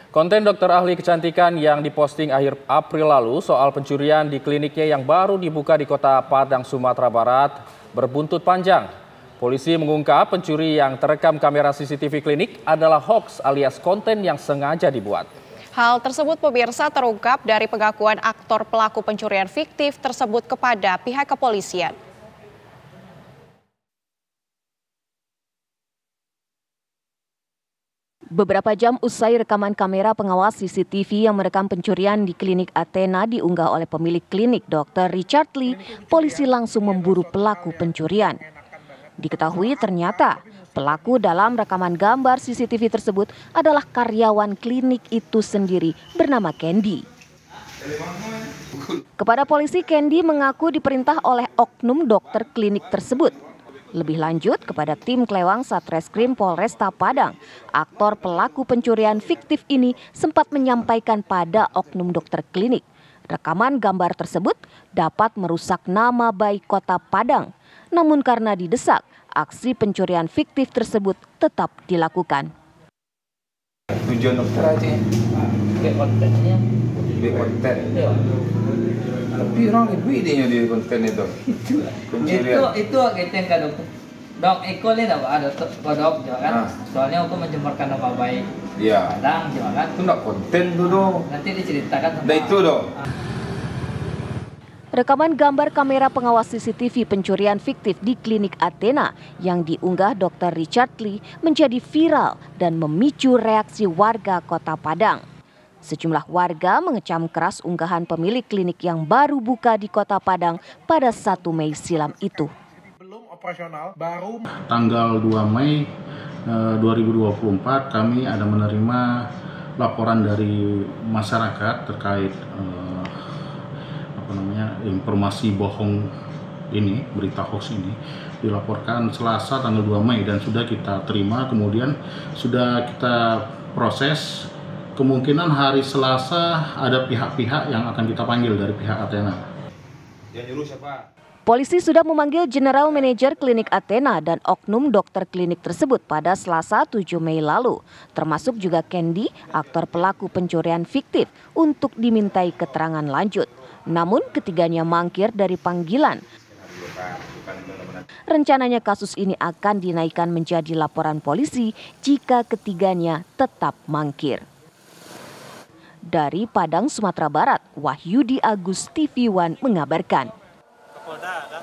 Konten dokter ahli kecantikan yang diposting akhir April lalu soal pencurian di kliniknya yang baru dibuka di Kota Padang, Sumatera Barat berbuntut panjang. Polisi mengungkap pencuri yang terekam kamera CCTV klinik adalah hoax alias konten yang sengaja dibuat. Hal tersebut pemirsa terungkap dari pengakuan aktor pelaku pencurian fiktif tersebut kepada pihak kepolisian. Beberapa jam usai rekaman kamera pengawas CCTV yang merekam pencurian di klinik Athena diunggah oleh pemilik klinik Dr. Richard Lee, polisi langsung memburu pelaku pencurian. Diketahui ternyata pelaku dalam rekaman gambar CCTV tersebut adalah karyawan klinik itu sendiri bernama Candy. Kepada polisi, Candy mengaku diperintah oleh oknum dokter klinik tersebut. Lebih lanjut kepada tim Klewang Satreskrim Polresta Padang, aktor pelaku pencurian fiktif ini sempat menyampaikan pada oknum dokter klinik, rekaman gambar tersebut dapat merusak nama baik Kota Padang. Namun karena didesak, aksi pencurian fiktif tersebut tetap dilakukan. Tujuan dokter aja ya, kontennya, konten. Tapi orang ibu idenya di konten itu. Itu yang kan dokter. Dok, Eko ini ada kodok juga kan. Soalnya untuk mencemarkan nama baik. Iya. Padang juga kan. Itu enggak konten tuh dong. Nanti diceritakan sama. Nah itu dong. Rekaman gambar kamera pengawas CCTV pencurian fiktif di klinik Athena yang diunggah Dr. Richard Lee menjadi viral dan memicu reaksi warga Kota Padang. Sejumlah warga mengecam keras unggahan pemilik klinik yang baru buka di Kota Padang pada 1 Mei silam itu. Tanggal 2 Mei 2024 kami ada menerima laporan dari masyarakat terkait informasi bohong ini, berita hoax ini dilaporkan Selasa tanggal 2 Mei dan sudah kita terima, kemudian sudah kita proses. Kemungkinan hari Selasa ada pihak-pihak yang akan kita panggil dari pihak Athena. Polisi sudah memanggil General Manager Klinik Athena dan oknum dokter klinik tersebut pada Selasa 7 Mei lalu, termasuk juga Candy, aktor pelaku pencurian fiktif, untuk dimintai keterangan lanjut. Namun ketiganya mangkir dari panggilan. Rencananya kasus ini akan dinaikkan menjadi laporan polisi jika ketiganya tetap mangkir. Dari Padang, Sumatera Barat, Wahyudi Agus, TV One mengabarkan.